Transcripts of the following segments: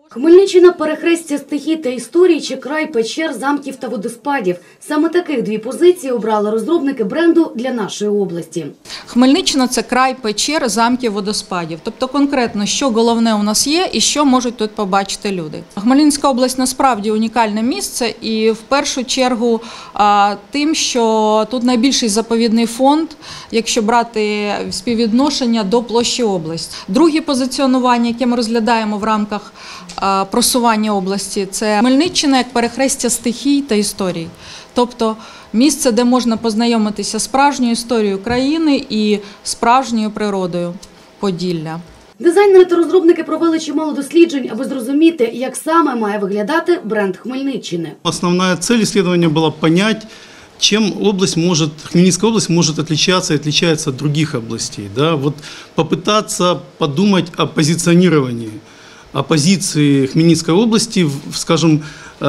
Хмельниччина – перехрестя стихій та історій чи край печер, замків та водоспадів. Саме таких дві позиції обрали розробники бренду для нашої області. Хмельниччина – це край печер, замків, водоспадів. Тобто конкретно, що головне у нас є і що можуть тут побачити люди. Хмельницька область насправді унікальне місце і в першу чергу тим, що тут найбільший заповідний фонд, якщо брати співвідношення до площі області. Друге позиціонування, яке ми розглядаємо в рамках просування області, це Хмельниччина як перехрестя стихій та історій. Тобто місце, де можна познайомитися з справжньою історією країни і справжньою природою Поділля. Дизайнери та розробники провели чимало досліджень, аби зрозуміти, як саме має виглядати бренд Хмельниччини. Основна ціль исследования була понять, чем Хмельницкая область может отличаться и отличается от других областей. Да? Вот попытаться подумать о позиционировании, о позиции Хмельницкой области, скажем,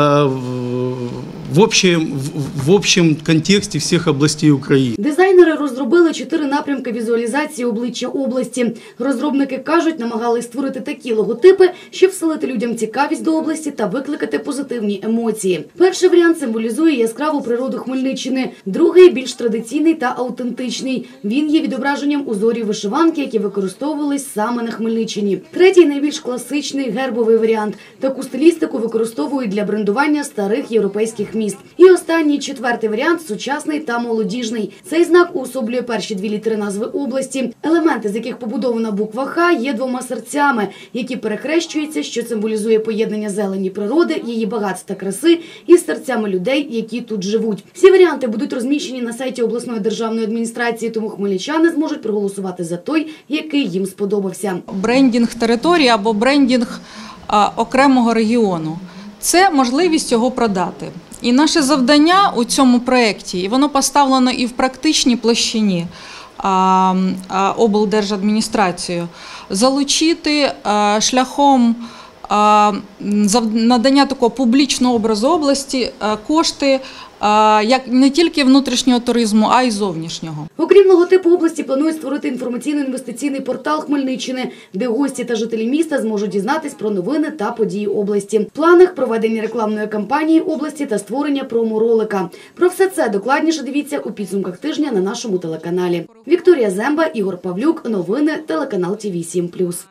в общем контексте всіх областей України. Дизайнери розробили 4 напрямки візуалізації обличчя області. Розробники кажуть, намагались створити такі логотипи, щоб вселити людям цікавість до області та викликати позитивні емоції. Перший варіант символізує яскраву природу Хмельниччини, другий – більш традиційний та автентичний. Він є відображенням узорів вишиванки, які використовувались саме на Хмельниччині. Третій – найбільш класичний гербовий варіант. Таку стилістику використовують для брендування старих європейських міст. І останній, четвертий варіант – сучасний та молодіжний. Цей знак уособлює перші 2 літери назви області. Елементи, з яких побудована буква «Х», є 2 серцями, які перехрещуються, що символізує поєднання зелені природи, її багатств та краси із серцями людей, які тут живуть. Всі варіанти будуть розміщені на сайті обласної державної адміністрації, тому хмельничани зможуть проголосувати за той, який їм сподобався. Брендінг території або брендінг окремого регіону – це можливість його продати. І наше завдання у цьому проєкті, і воно поставлено і в практичній площині облдержадміністрацією, залучити шляхом надання такого публічного образу області кошти як не тільки внутрішнього туризму, а й зовнішнього. Окрім логотипу області, планують створити інформаційно-інвестиційний портал Хмельниччини, де гості та жителі міста зможуть дізнатись про новини та події області. В планах проведення рекламної кампанії області та створення промо-ролика. Про все це докладніше дивіться у підсумках тижня на нашому телеканалі. Вікторія Земба, Ігор Павлюк. Новини телеканал ТВ 7+.